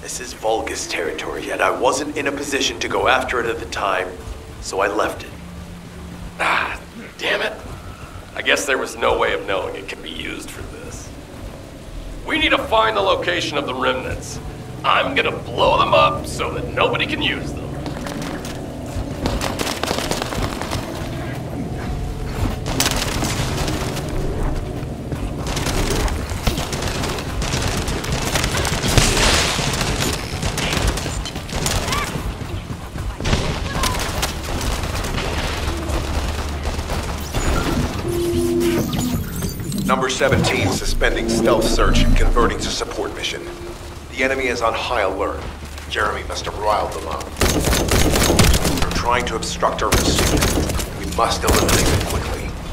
This is Vulgus territory, yet I wasn't in a position to go after it at the time, so I left it. Ah, damn it. I guess there was no way of knowing it could be used for this. We need to find the location of the remnants. I'm gonna blow them up so that nobody can use them. Number 17, suspending stealth search and converting to support mission. The enemy is on high alert. Jeremy must have riled them up. They're trying to obstruct our pursuit. We must eliminate them quickly.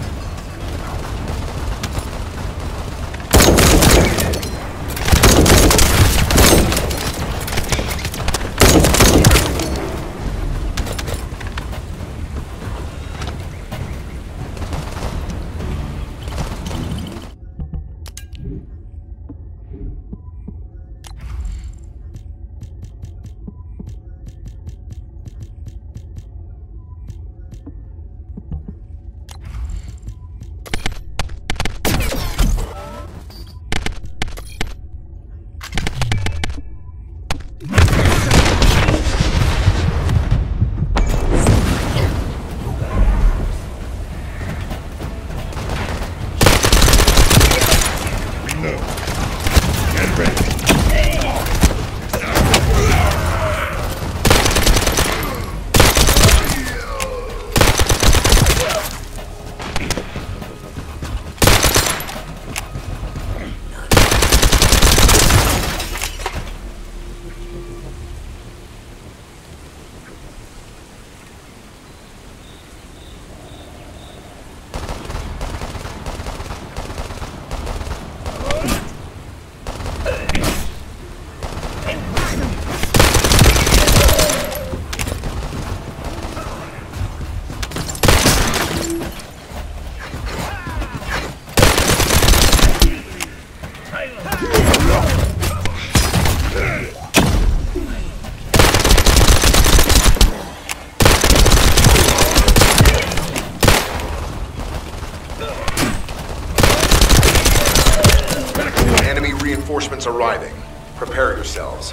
Enemy reinforcements arriving. Prepare yourselves.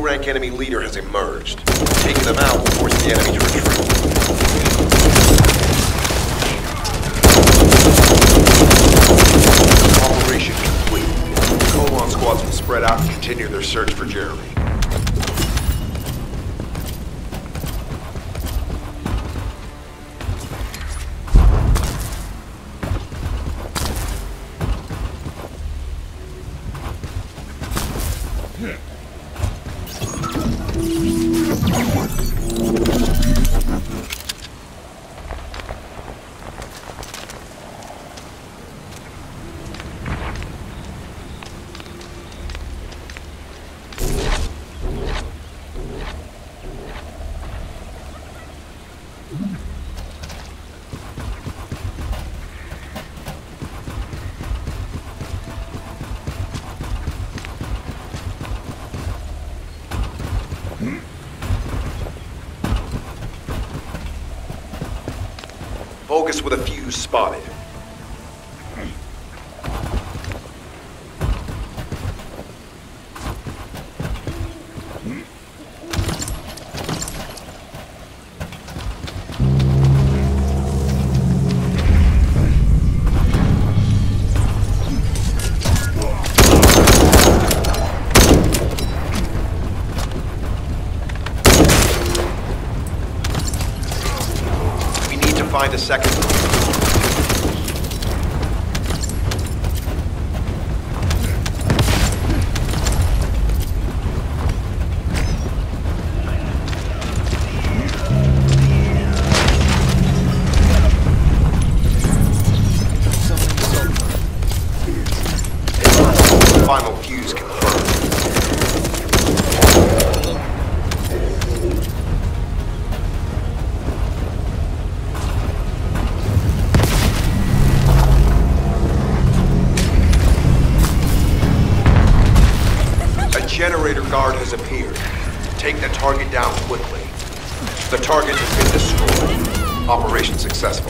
low-rank enemy leader has emerged. Taking them out will force the enemy to retreat. Operation complete. Colon squads will spread out and continue their search for Jeremy. Focus with a fuse spotted. Find a second. Final fuse confirmed. Generator guard has appeared. Take the target down quickly. The target has been destroyed. Operation successful.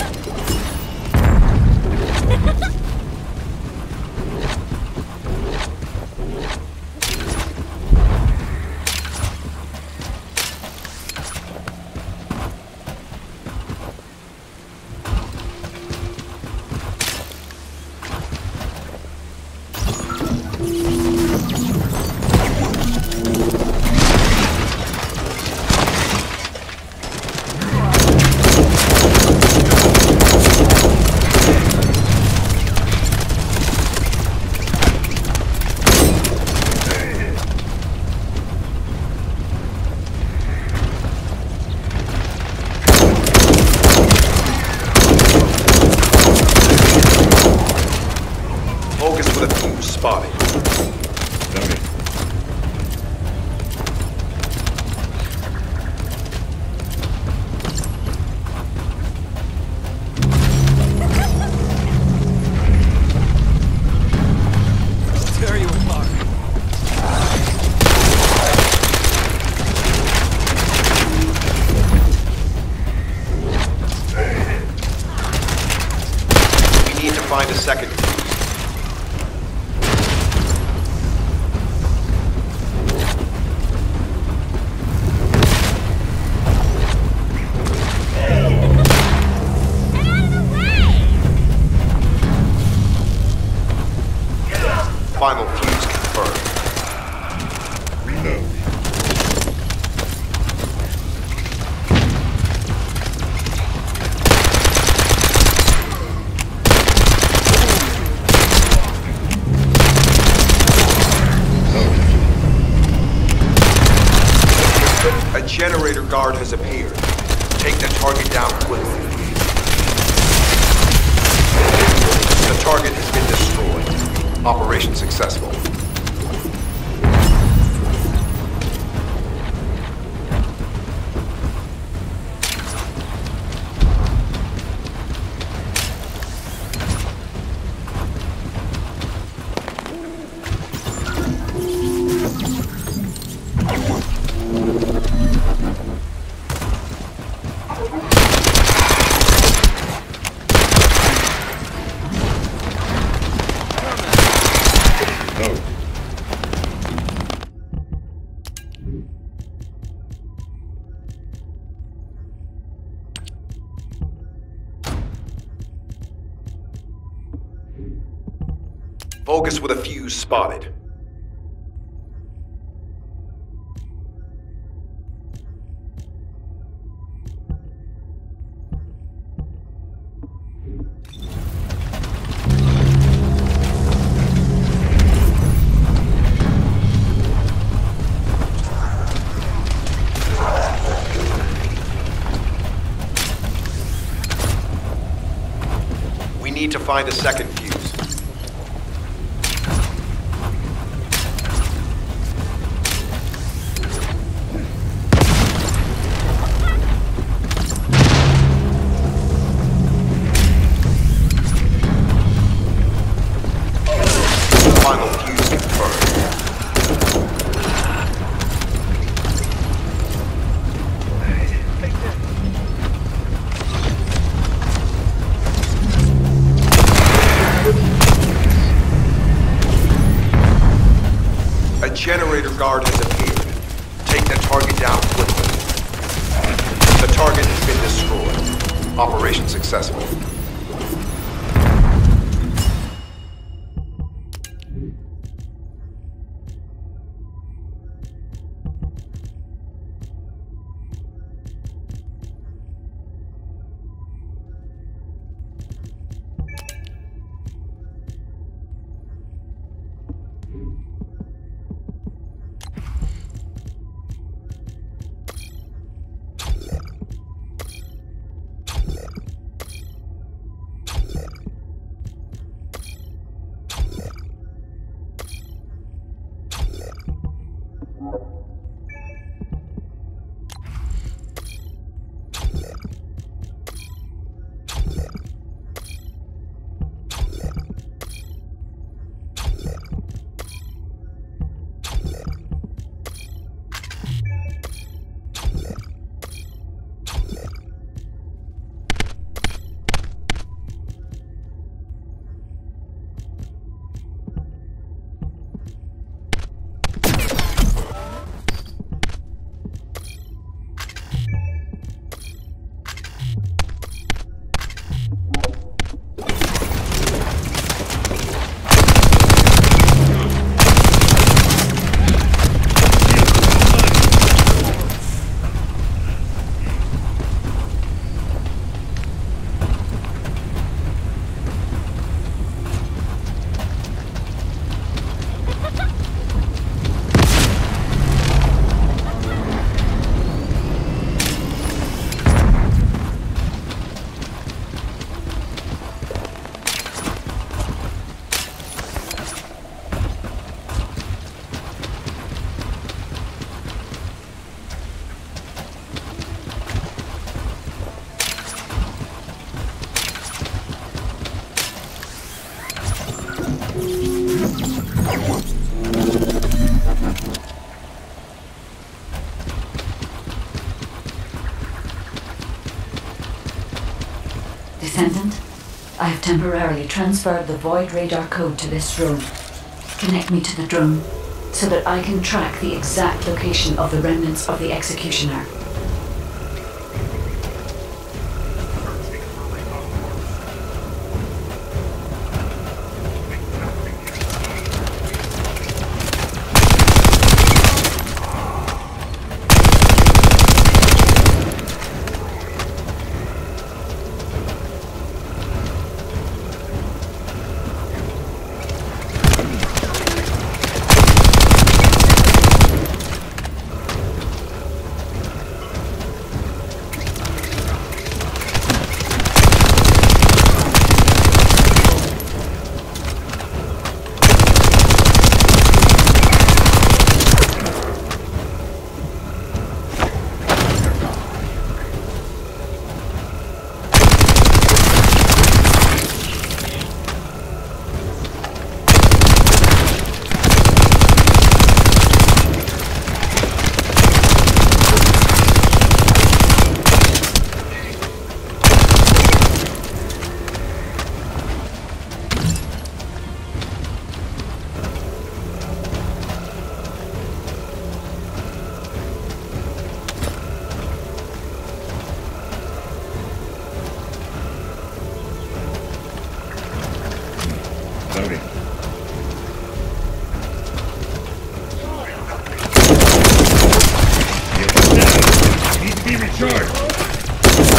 Focus with a fuse spotted. Noted. Tear you apart. We need to find a second fuse. Final fuse confirmed. Reload. A generator guard has appeared. Take the target down quickly. The target has been destroyed. Operation successful. Reload. Focus with a fuse spotted. We need to find a second fuse. Final fuse confirmed. A generator guard has appeared. Take the target down quickly. The target has been destroyed. Operation successful. Descendant, I have temporarily transferred the Void radar code to this drone. Connect me to the drone so that I can track the exact location of the remnants of the Executioner. charge!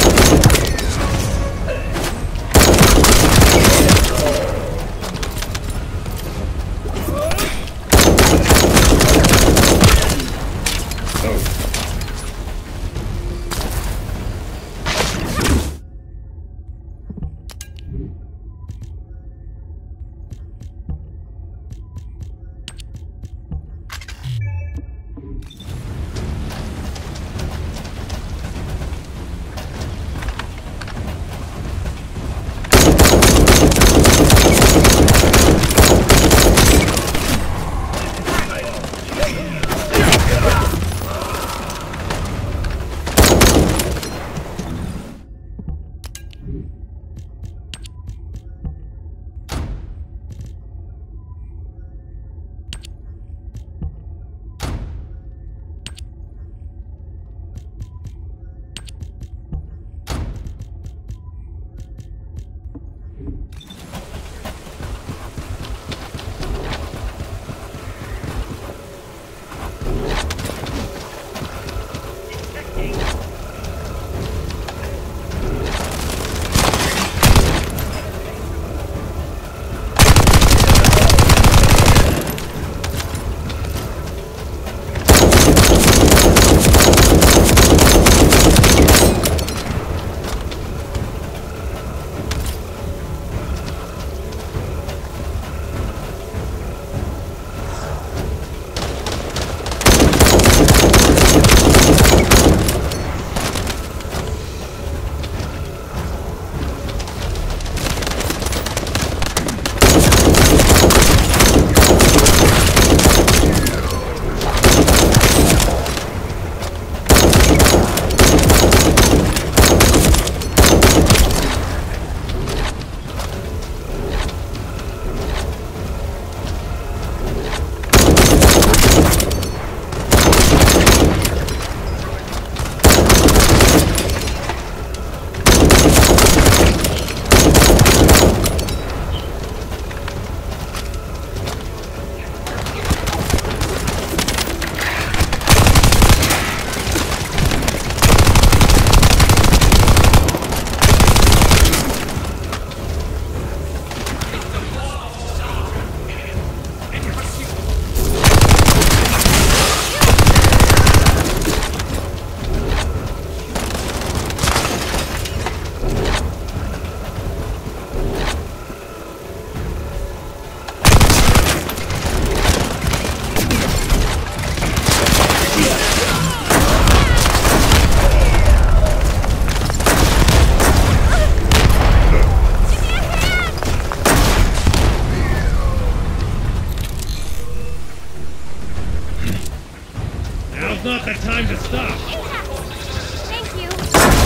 Now's not the time to stop. Thank you.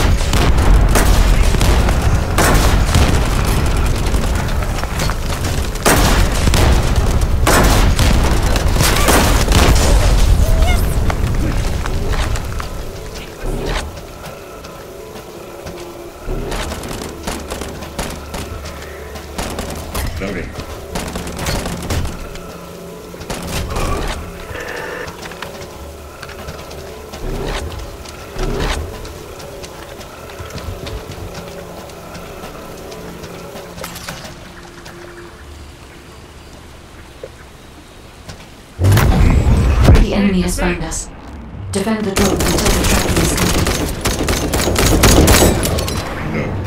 Loading. The enemy has found us. Defend the drone until the tracking is complete. No.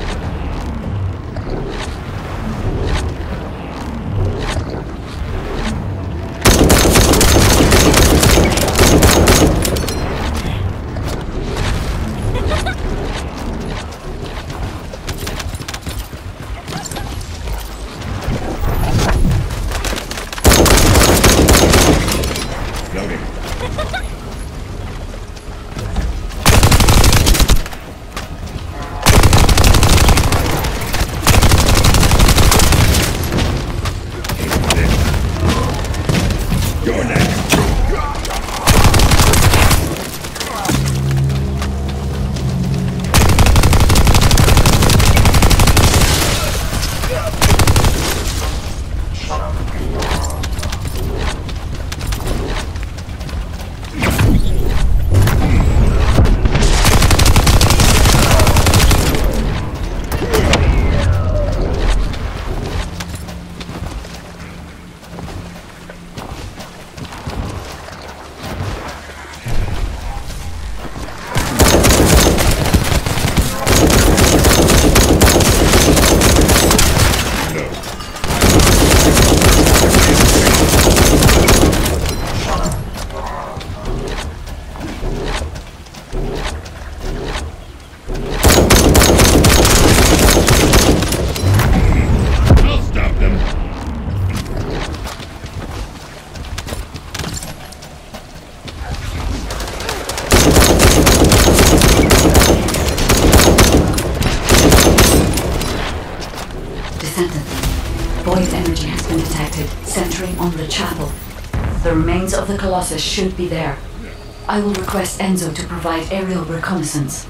Loading. You're next. Sentinel. Void energy has been detected, centering on the chapel. The remains of the Colossus should be there. I will request Enzo to provide aerial reconnaissance.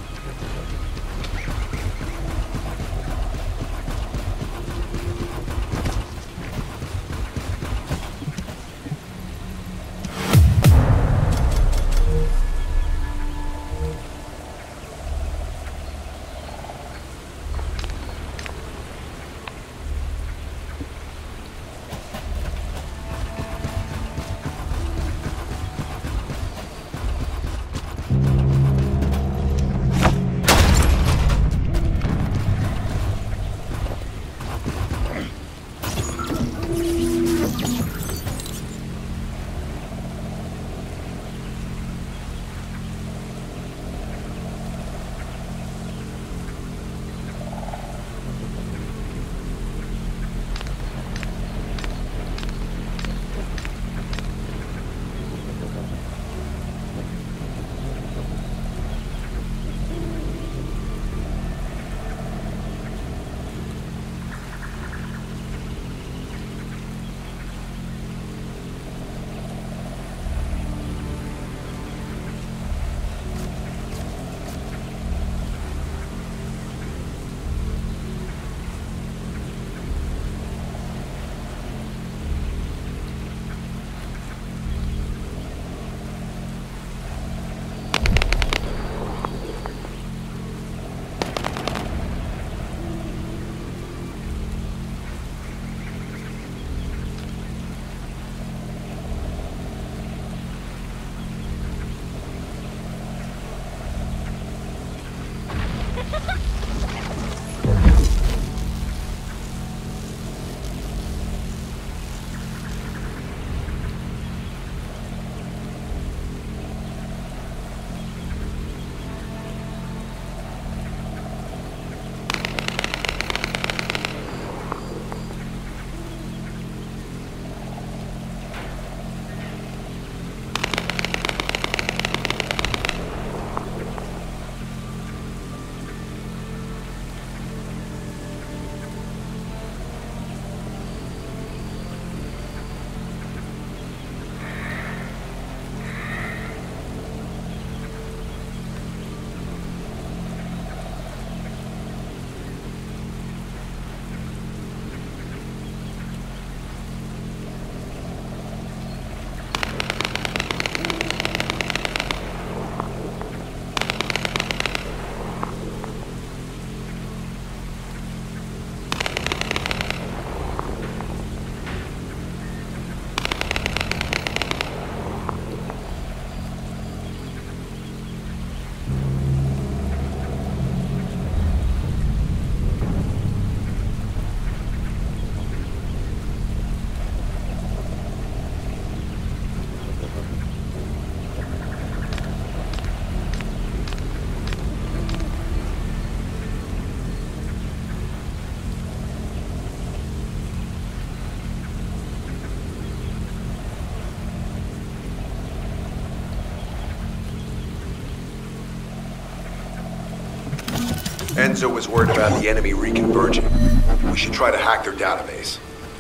Enzo was worried about the enemy reconverging. We should try to hack their database.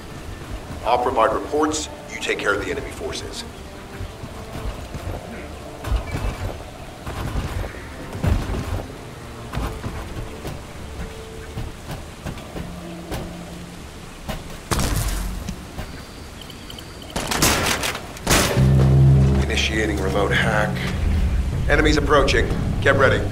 I'll provide reports, you take care of the enemy forces. Initiating remote hack. Enemies approaching. Get ready.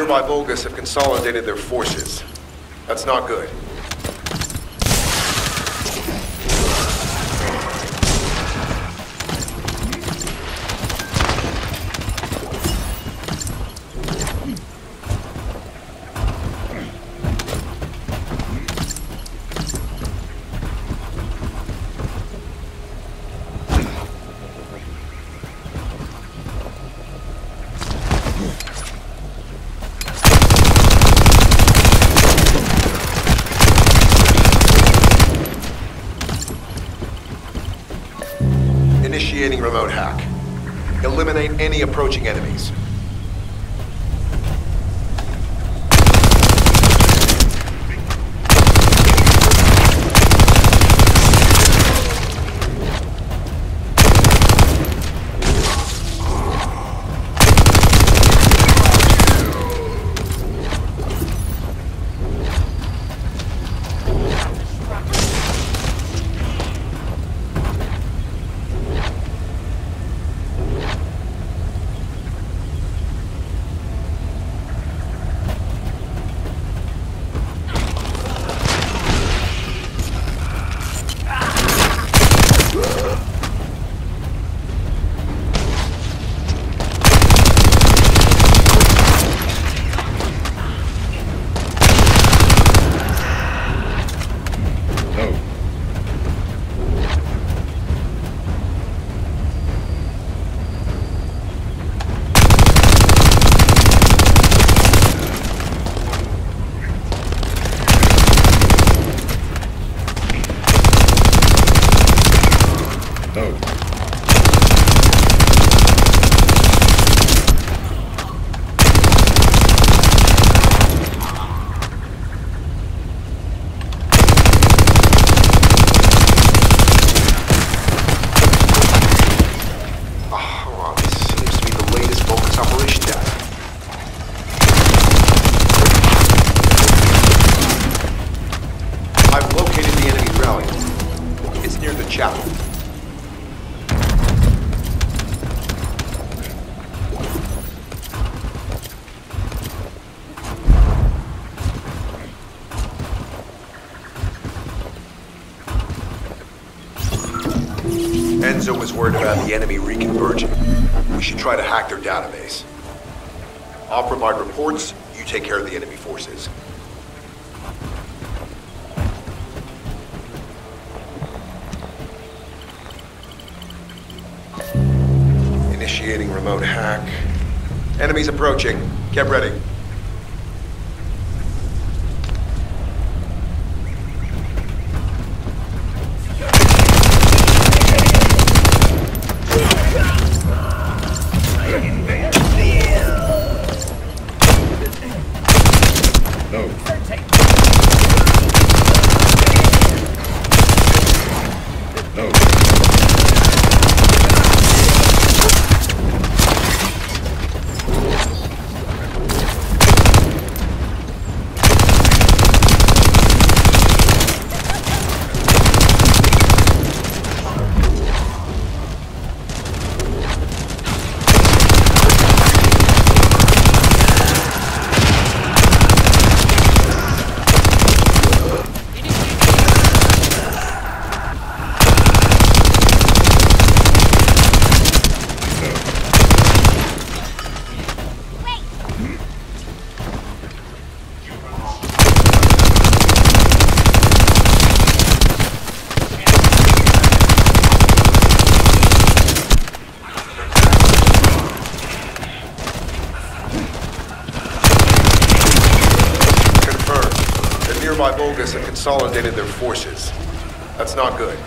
nearby Volgas have consolidated their forces. That's not good. Initiating remote hack. Eliminate any approaching enemies. Chapel. Enzo was worried about the enemy reconverging. We should try to hack their database. I'll provide reports, you take care of the enemy forces. Initiating remote hack. Enemies approaching. Get ready. Nearby Volgas have consolidated their forces. That's not good.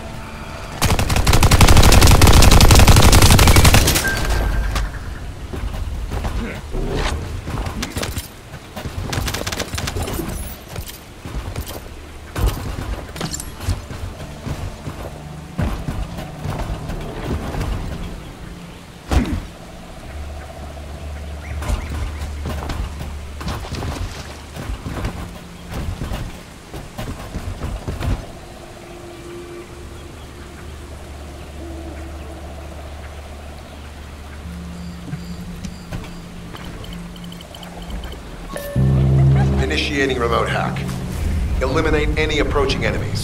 Initiating remote hack. Eliminate any approaching enemies.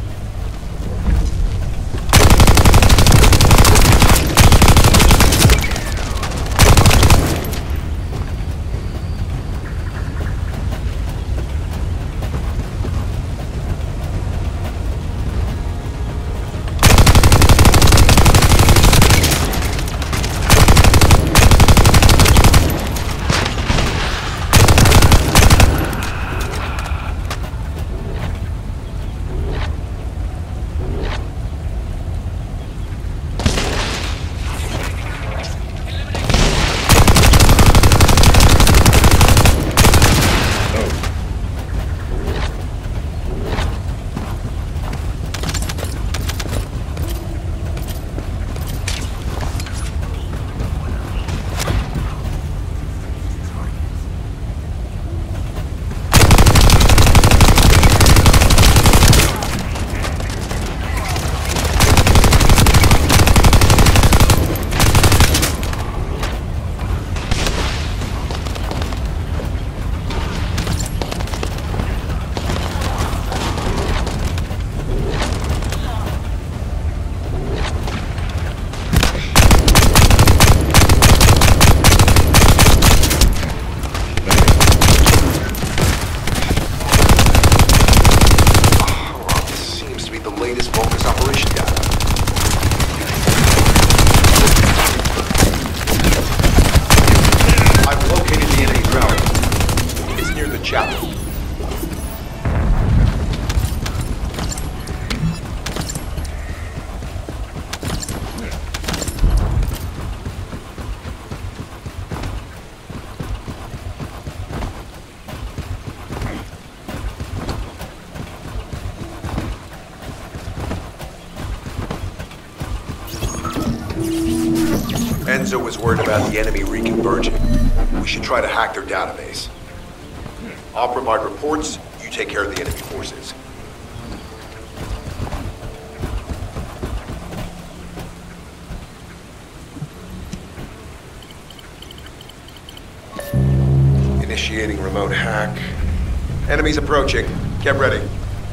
Enzo was worried about the enemy reconverging. We should try to hack their database. I'll provide reports, you take care of the enemy forces. Initiating remote hack. Enemies approaching. Get ready.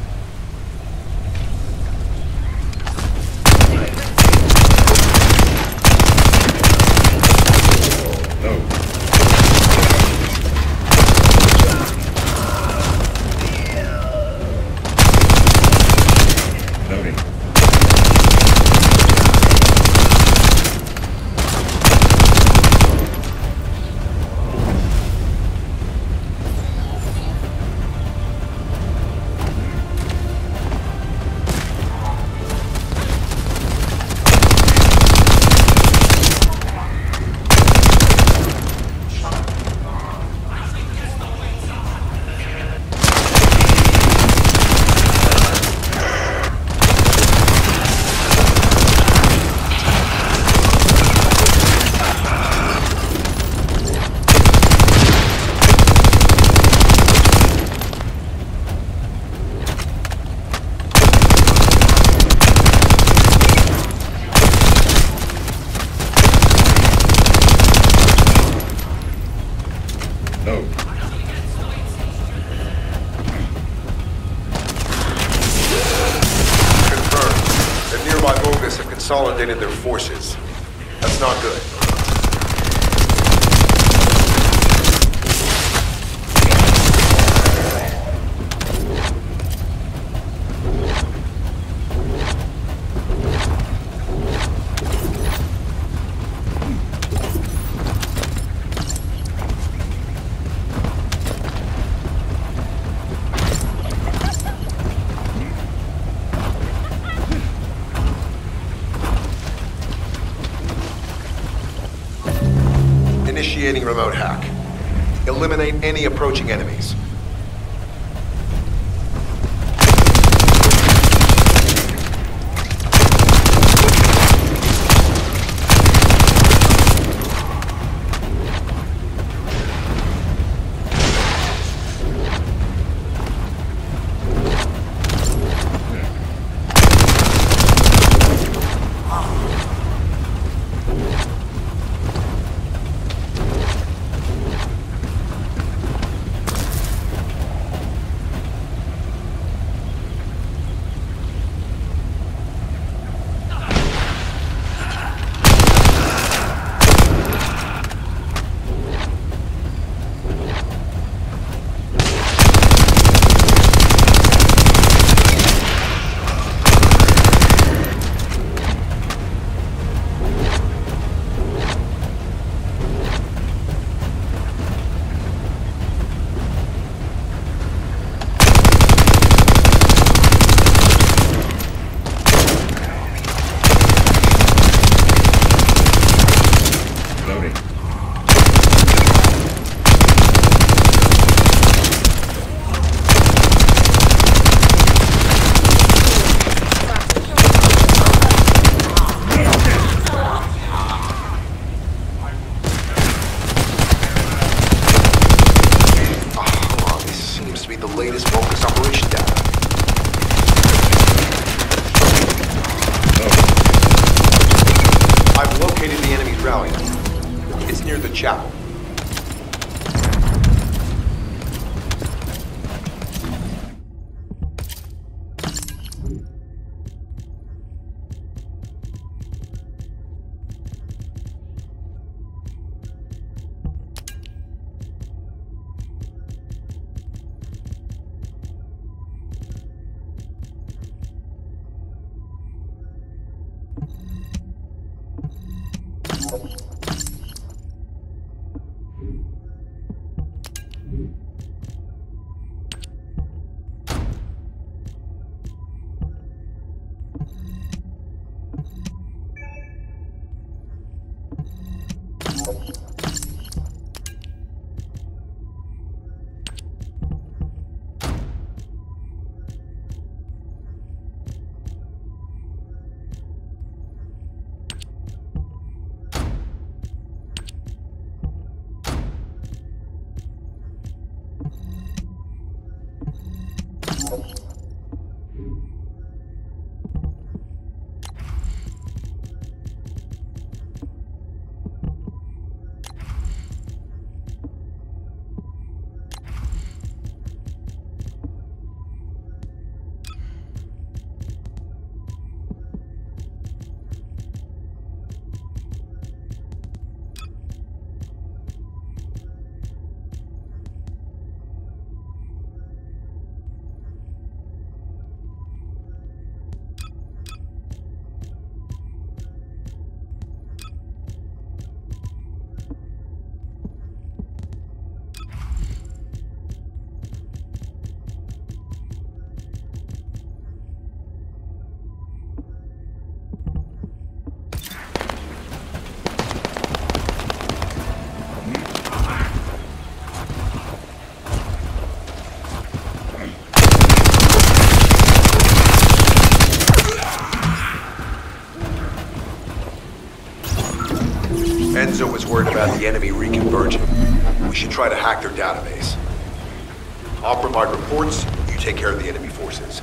Consolidated their forces. That's not good. Initiating remote hack. Eliminate any approaching enemies. the latest Vulgus operation data. I've located the enemy's rally. It's near the chapel. Enzo was worried about the enemy reconverging. We should try to hack their database. I'll provide reports, you take care of the enemy forces.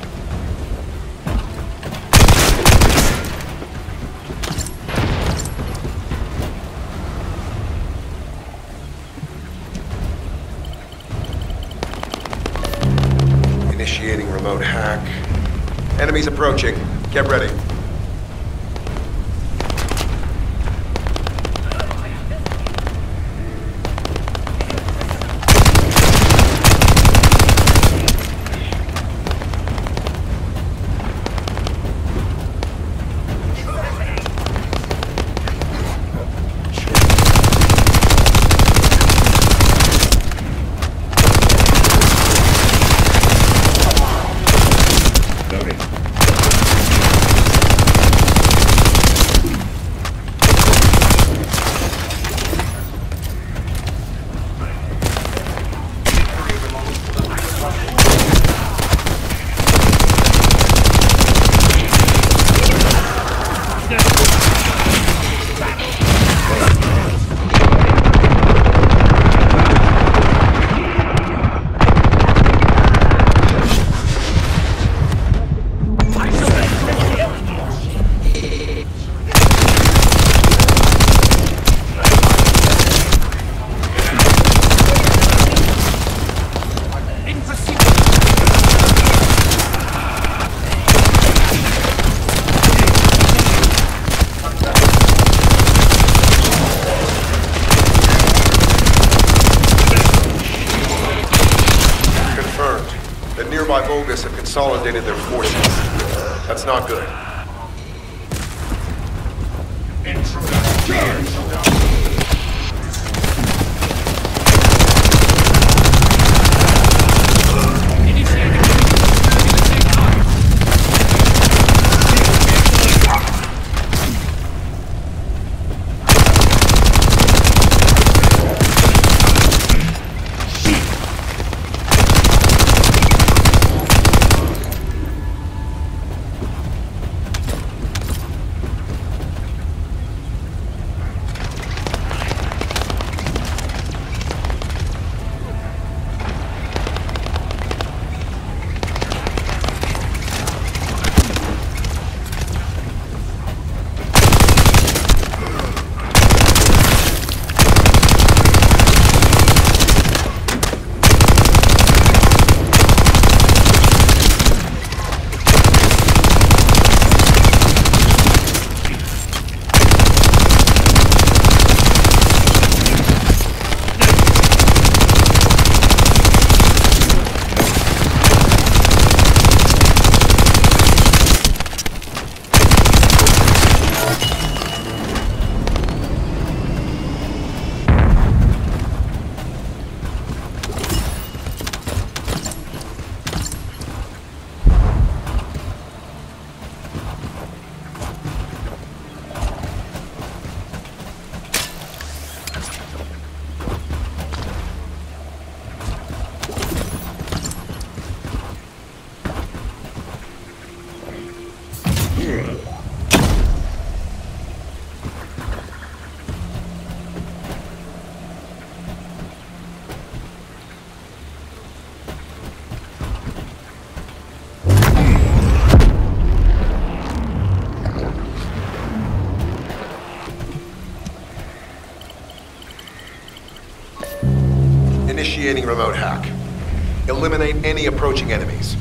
Initiating remote hack. Enemies approaching. Get ready. Nearby Vulgus have consolidated their forces. That's not good. Initiating remote hack. Eliminate any approaching enemies.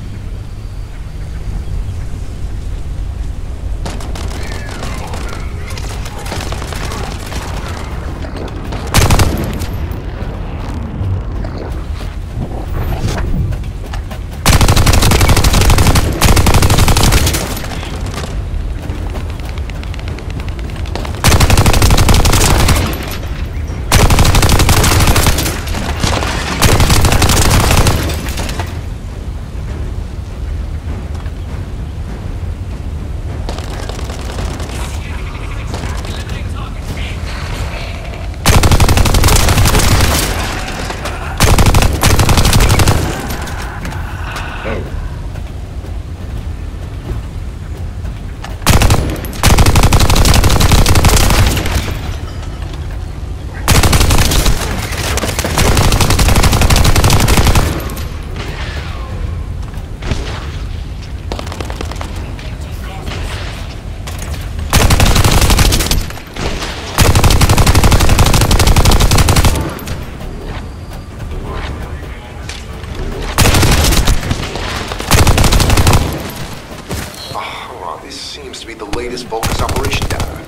This seems to be the latest Vulcus operation data.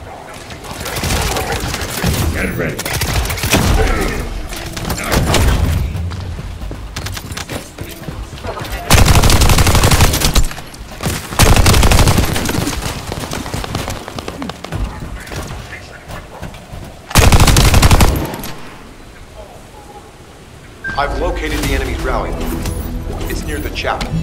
Get ready. I've located the enemy's rally. It's near the chapel.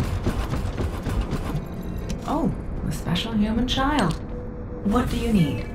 Oh, a special human child. What do you need?